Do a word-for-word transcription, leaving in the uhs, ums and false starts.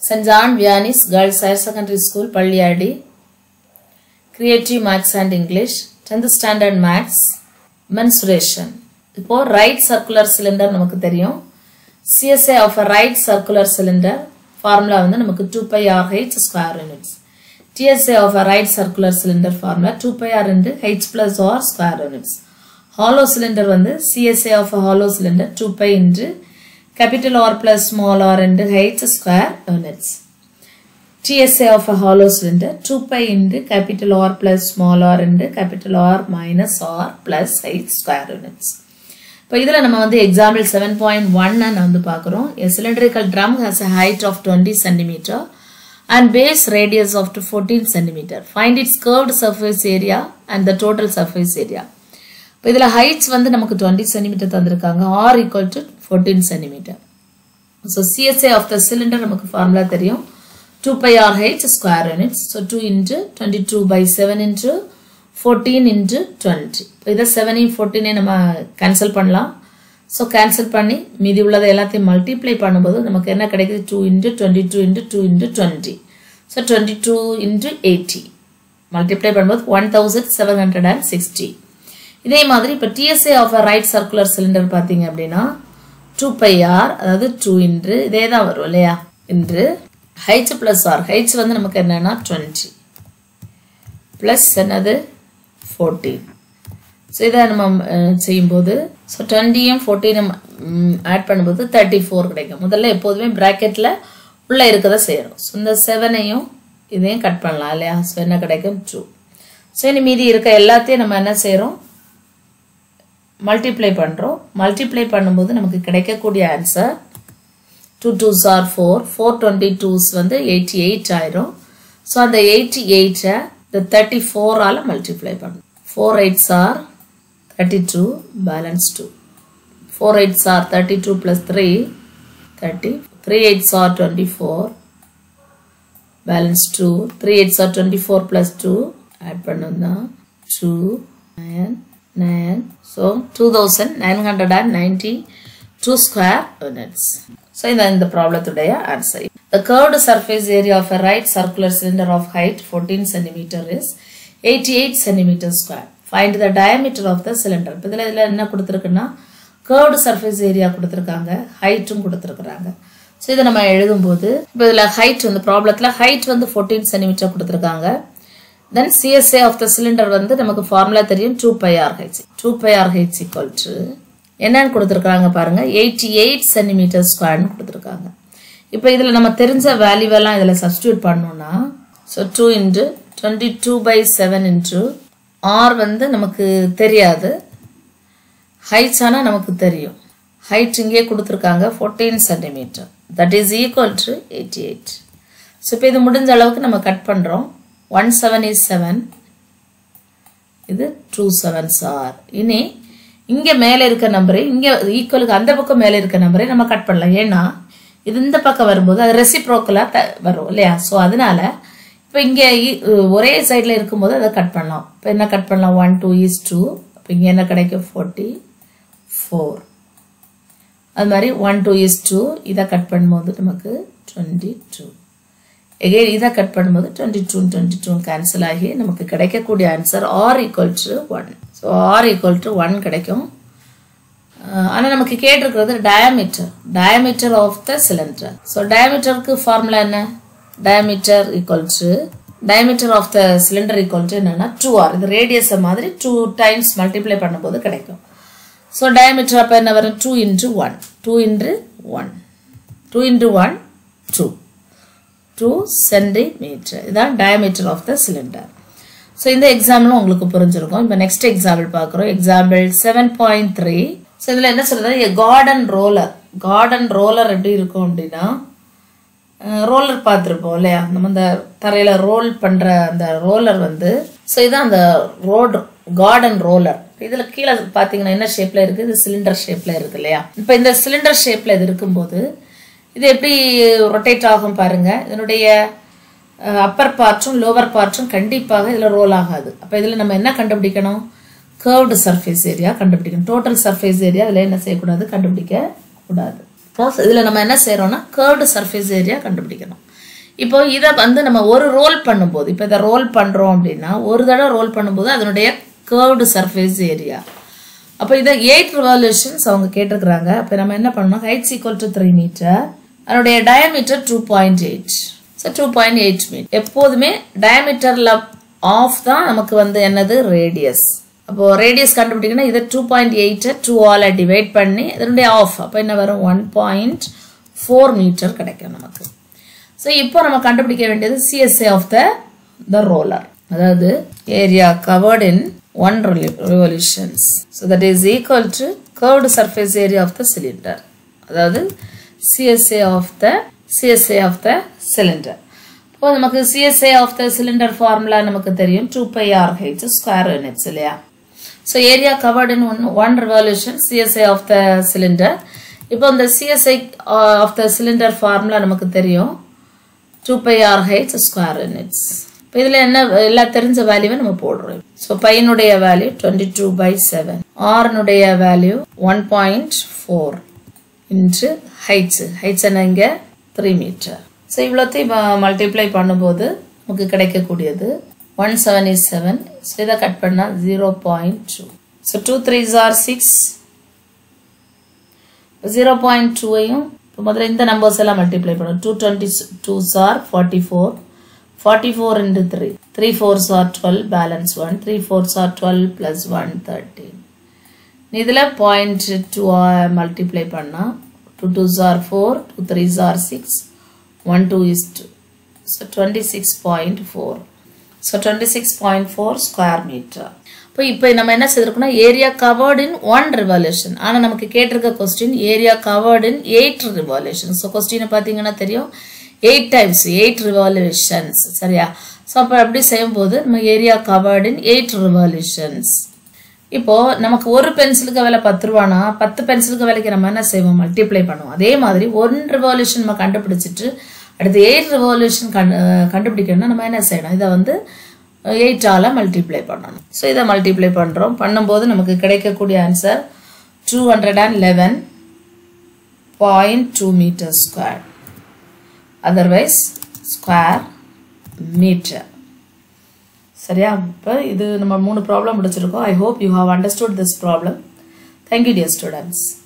Saint John Vianney's Girls Higher Secondary School, Palliyadi. Creative Maths and English, tenth Standard Maths, Mensuration. இப்போ right circular cylinder நமக்கு தெரியும். C S I of a right circular cylinder formula வந்து நமக்கு two pi r h square units. T S I of a right circular cylinder formula two pi r into h plus r square units. Hollow cylinder வந்து C S I of a hollow cylinder two pi into capital R plus small r into h square units. T S I of a hollow cylinder two pi into capital R plus small r into capital R minus r plus h square units. இப்போ இதில் நம்ம வந்து example seven point one நான் வந்து பார்க்குறோம். A cylindrical drum has a height of twenty centimeter and base radius of fourteen centimeter. Find its curved surface area and the total surface area. இப்போ இதில் heights வந்து நமக்கு twenty centimeter தந்திருக்காங்க. R equal to fourteen centimeter. So C S I of the cylinder நமக்கு formula தெரியும். two pi r h square units. So two into twenty-two by seven into fourteen into twenty. இப்போ இதை seven fourteen நம்ம cancel பண்ணலாம். So cancel பண்ணி மீதி உள்ளதை எல்லாத்தையும் multiply பண்ணும்போது நமக்கு என்ன கிடைக்குது two into twenty-two into two into twenty. So twenty-two into eighty. Multiply பண்ணும்போது one thousand seven hundred sixty. இதே மாதிரி இப்போ T S I of a right circular cylinder பார்த்தீங்க அப்படின்னா two pi r அதாவது two into இதே தான் வரும் இல்லையா into h plus r. h வந்து நமக்கு என்னன்னா twenty plus என்னது fourteen. So இதை நம்ம செய்யும்போது so twenty and fourteen add பண்ணும்போது thirty-four கிடைக்கும். முதல்ல எப்போதுமே பிராக்கெட்ல உள்ள இருக்கதை செய்யணும். ஸோ இந்த செவனையும் இதையும் கட் பண்ணலாம் இல்லையா. ஸோ என்ன கிடைக்கும் two. ஸோ இனி மீதி இருக்க எல்லாத்தையும் நம்ம என்ன செய்கிறோம் மல்டிப்ளை பண்ணுறோம். மல்டிப்ளை பண்ணும்போது நமக்கு கிடைக்கக்கூடிய answer two twos are four. four twenty-twos வந்து eighty-eight ஆயிரும். ஸோ அந்த eighty-eight the thirty-four ஆல மல்டிப்ளை பண்ணும். four eights are thirty-two, balance two. four eights are thirty-two plus three, thirty. three eights are twenty-four, balance two. three eights are twenty-four plus two, add பண்ணோம்னா two, nine, nine. So two thousand nine hundred ninety-two square units. So இதான் இந்த ப்ராப்ளத்துடைய answer. The curved surface area of a right circular cylinder of height fourteen centimeter is eighty-eight centimeter square. Find the diameter of the cylinder. இப்போ இதில் இதில் என்ன கொடுத்துருக்குன்னா curved surface area கொடுத்துருக்காங்க, ஹைட்டும் கொடுத்துருக்குறாங்க. So இதை நம்ம எழுதும்போது இப்போ இதில் ஹைட் வந்து ப்ராப்ளத்தில் ஹைட் வந்து fourteen centimeter கொடுத்துருக்காங்க. Then C S I of the cylinder வந்து நமக்கு ஃபார்முலா தெரியும் two pi r h. two pi r h equal to என்னன்னு கொடுத்துருக்காங்க பாருங்க eighty-eight centimeter squareன்னு கொடுத்துருக்காங்க. இப்போ இதில் நம்ம தெரிஞ்ச வேல்யூவெல்லாம் இதில் சப்ஸ்டியூட் பண்ணோம்னா so two into twenty-two by seven into R வந்து நமக்கு தெரியாது, ஹைட்ஸ் ஆனால் நமக்கு தெரியும். ஹைட் இங்கே கொடுத்துருக்காங்க fourteen centimeter. That is equal to eighty-eight. So இப்போ இது முடிஞ்ச அளவுக்கு நம்ம கட் பண்ணுறோம். one seven is seven. இது two sevens are. இனி இங்கே மேலே இருக்க நம்பரை இங்கே ஈக்குவலுக்கு அந்த பக்கம் மேலே இருக்க நம்பரை நம்ம கட் பண்ணலாம். ஏன்னா இது இந்த பக்கம் வரும்போது அது ரெசிப்ரோக்கலாக வரும் இல்லையா. ஸோ அதனால இப்போ இங்கே ஒரே சைடில் இருக்கும்போது அதை கட் பண்ணலாம். இப்போ என்ன கட் பண்ணலாம் ஒன் டூ இஸ் டூ. இப்போ இங்கே என்ன கிடைக்கும் forty four. அது மாதிரி ஒன் டூ இஸ் டூ இதை கட் பண்ணும்போது நமக்கு twenty-two. எகைன் இதை கட் பண்ணும்போது twenty-two twenty-two கேன்சல் ஆகி நமக்கு கிடைக்கக்கூடிய answer R equal to one. So R equal to one கிடைக்கும். ஆனால் நமக்கு கேட்டிருக்கிறது diameter diameter of the cylinder. So டயாமீட்டருக்கு ஃபார்முலா என்ன diameter equal to diameter of the cylinder equal to என்னன்னா two r. இது ரேடியஸ் மாதிரி two times multiply பண்ணும்போது கிடைக்கும். ஸோ diameter அப்போ என்ன வரும் two into one. two into one. two into one two. two centimeter. இதான் diameter of the cylinder. So இந்த எக்ஸாம்பிளும் உங்களுக்கு புரிஞ்சிருக்கும். இப்போ நெக்ஸ்ட் எக்ஸாம்பிள் பார்க்குறோம். Example seven point three. So இதில் என்ன சொல்றது கார்டன் ரோலர். கார்டன் ரோலர் எப்படி இருக்கும் அப்படின்னா ரோலர் பார்த்துருப்போம் இல்லையா, நம்ம இந்த தரையில் ரோல் பண்ணுற அந்த ரோலர் வந்து ஸோ இதுதான் அந்த ரோடு கார்டன் ரோலர். இதில் கீழே பார்த்தீங்கன்னா என்ன ஷேப்பில் இருக்குது, இது சிலிண்டர் ஷேப்பில் இருக்குது இல்லையா. இப்போ இந்த சிலிண்டர் ஷேப்பில் இது இருக்கும்போது இது எப்படி ரொட்டேட் ஆகும் பாருங்கள். இதனுடைய அப்பர் பார்ட்டும் லோவர் பார்ட்டும் கண்டிப்பாக இதில் ரோல் ஆகாது. அப்போ இதில் நம்ம என்ன கண்டுபிடிக்கணும், கர்வ்டு சர்ஃபேஸ் ஏரியா கண்டுபிடிக்கணும். டோட்டல் சர்ஃபேஸ் ஏரியா இதில் என்ன செய்யக்கூடாது, கண்டுபிடிக்க கூடாது. இதில் நம்ம என்ன செய்யறோம்னா கர்வ்டு சர்ஃபேஸ் ஏரியா கண்டுபிடிக்கணும். இப்போ இதை வந்து நம்ம ஒரு ரோல் பண்ணும்போது, இப்போ இதை ரோல் பண்ணுறோம் அப்படின்னா ஒரு தடவை ரோல் பண்ணும்போது அதனுடைய கர்வ்டு சர்ஃபேஸ் ஏரியா. அப்போ இதை எயிட் ரிவால்யூஷன்ஸ் அவங்க கேட்டிருக்கிறாங்க. அப்போ நம்ம என்ன பண்ணணும், heights equal to three metre, அதனுடைய diameter two point eight. So two point eight metre. எப்போதுமே டயமீட்டரில் ஆஃப் தான் நமக்கு வந்து என்னது ரேடியஸ். அப்போ ரேடியஸ் கண்டுபிடிக்கணும். இதை டூ பாயிண்ட் எயிட்டை டூ ஆல டிவைட் பண்ணி இதனுடைய ஆஃப் அப்போ என்ன வரும், ஒன் பாயிண்ட் ஃபோர் மீட்டர் கிடைக்கும் நமக்கு. ஸோ இப்போ நம்ம கண்டுபிடிக்க வேண்டியது CSA of the the roller, அதாவது area covered in one revolutions. So that is equal to curved surface area of the cylinder, அதாவது CSA of the CSA of the cylinder. இப்போ நமக்கு CSA of the cylinder formula நமக்கு தெரியும், two pi r h square units இல்லையா. So area covered in one one revolution CSA of the cylinder. இப்போ இந்த CSA of the cylinder formula நமக்கு தெரியும், two pi r h square units. இப்போ இதில் என்ன எல்லா தெரிஞ்ச வேல்யூவை நம்ம போடுறோம். ஸோ பையனுடைய value twenty two by seven, ஆர்னுடைய value one point four into heights, heights என்ன இங்கே த்ரீ மீட்டர். ஸோ இவ்வளோத்தையும் மல்டிப்ளை பண்ணும்போது நமக்கு கிடைக்கக்கூடியது one seven is seven. So இதை கட் பண்ணால் zero point two. So two threes are six, zero point டூவையும் இப்போ முதல்ல இந்த நம்பர்ஸ் எல்லாம் மல்டிப்ளை பண்ணும். Two twenty twos are forty four, forty four into three, three fours are twelve, balance one, three fours are twelve plus one thirteen. இதில் point two multiply பண்ணால் two twos are four, two threes are six, one two is two. So twenty six point four. So twenty six point four square metre. இப்போ இப்போ நம்ம என்ன செய்திருக்கோம்னா area covered in one revolution. ஆனால் நமக்கு கேட்டிருக்க question area covered in eight revolution. So கொஸ்டினை பார்த்தீங்கன்னா தெரியும், எயிட் டைம்ஸ் எயிட் ரிவால்யூஷன்ஸ் சரியா. ஸோ அப்போ அப்படி செய்யும்போது நம்ம area covered in eight revolutions. இப்போ நமக்கு ஒரு பென்சிலுக்கு விலை பத்து ரூபானா பத்து பென்சிலுக்கு விலைக்கு நம்ம என்ன செய்வோம், மல்டிப்ளை பண்ணுவோம். அதே மாதிரி ஒன் ரிவால்யூஷன் நம்ம கண்டுபிடிச்சிட்டு அடுத்து எயிட் ரிவால்யூஷன் கண்டு கண்டுபிடிக்கணும்னா நம்ம என்ன செய்யணும், இதை வந்து எயிட்டால மல்டிப்ளை பண்ணணும். ஸோ இதை மல்டிப்ளை பண்ணுறோம். பண்ணும்போது நமக்கு கிடைக்கக்கூடிய answer two hundred and eleven point two metre square, otherwise square metre சரியா. இப்போ இது நம்ம மூணு ப்ராப்ளம் முடிச்சிருக்கோம். I hope you have understood this problem. Thank you dear students.